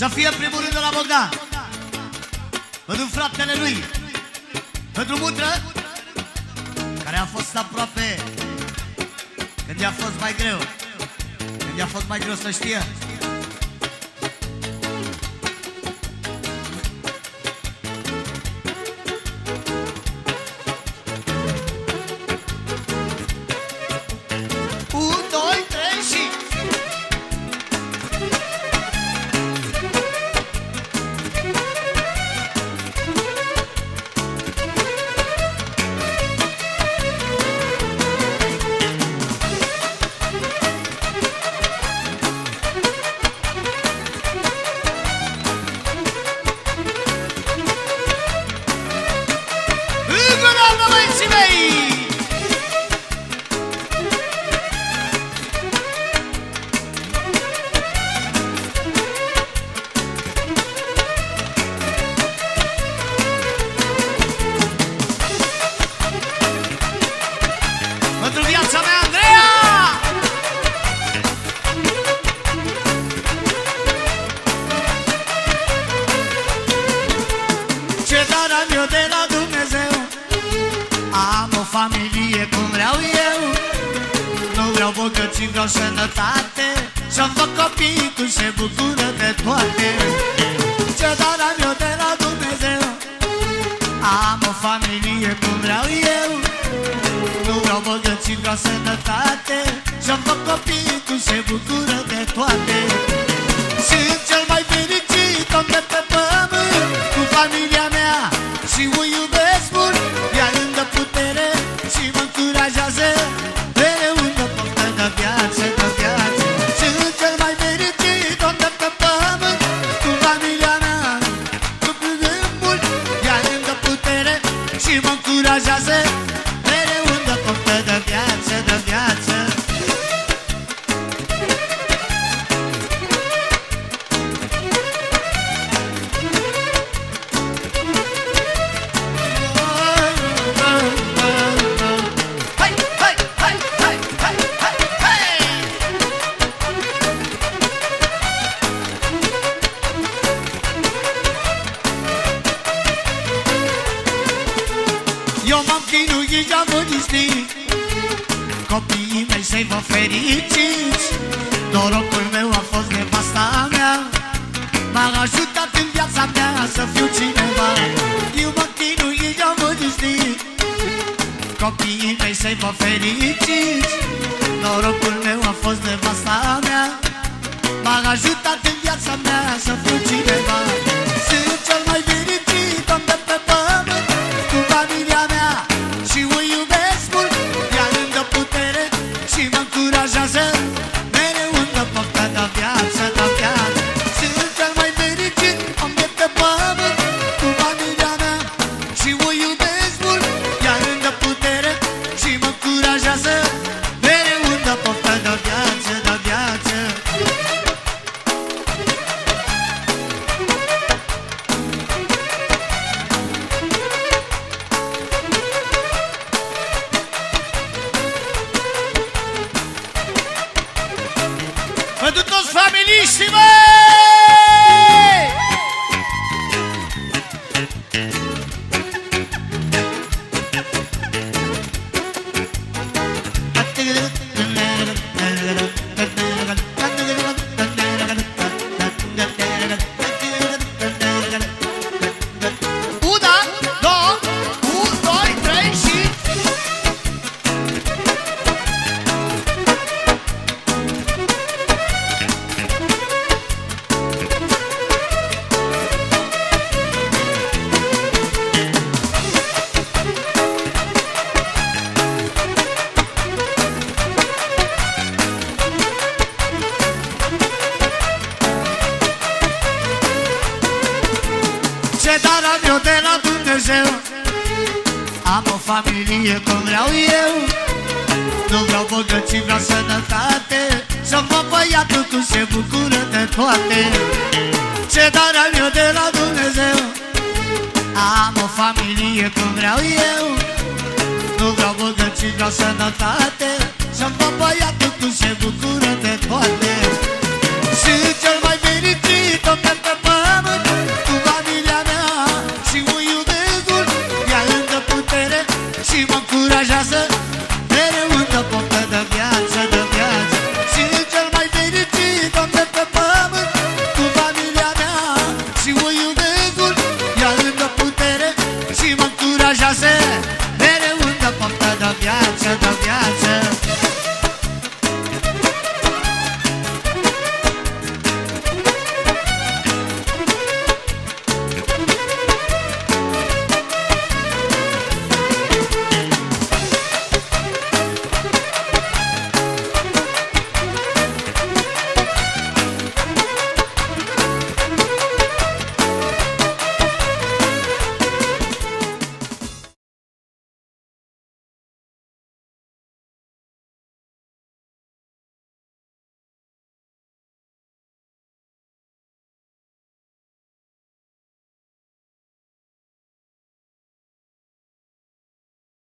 Să fie primul rând de la Bogdan, pentru fratele lui, pentru Mutră, care a fost aproape când i-a fost mai greu. Când i-a fost mai greu, să știe. Vreau sănătate, să-mi fac copii cum se bucură de toate. Ce dar am eu de la Dumnezeu, am o familie cum vreau eu. Nu vreau bogății, vreau sănătate, să-mi fac copii cum se bucură de toate. Sunt cel mai fericit om de pe pământ, cu familia mea și o iubesc mult. Ea îmi dă putere și mă încurajează mereu în poftă de viață, de viață. Sunt cel mai fericit om de pe pământ, cu familia mea, cu mult. Ea îmi dă putere și mă încurajează mereu în poftă de viață, de viață. Eu m-am chinuit, i-am îndistit copiii mei să-i vă fericiți. Norocul meu a fost nevasta mea, m-a ajutat în viața mea să fiu cineva. Eu m-am chinuit, i-am îndistit copiii mei să-i vă fericiți. Norocul meu a fost nevasta mea, m-a ajutat în viața mea să fiu cineva. Sunt cel mai fericit om de pe pământ, cu familia mea și o iubesc mult. Ea îmi dă putere și mă încurajează mereu în poftă de viață, de viață. Sunt cel mai fericit om de pe pământ, cu familia mea și o iubesc mult. Ea îmi dă putere și mă încurajează mereu în poftă de viață, de viață. Pentru toți familiștii, măi! Una, două, un, doi, trei și... Ce dar am eu de la Dumnezeu, am o familie cum vreau eu. Nu vreau bogății, vreau sănătate, să-mi fac băiatul cum se bucură de toate. Ce dar am eu de la Dumnezeu, am o familie cum vreau eu. Nu vreau bogății, vreau sănătate, să-mi fac băiatul cum se bucură de toate.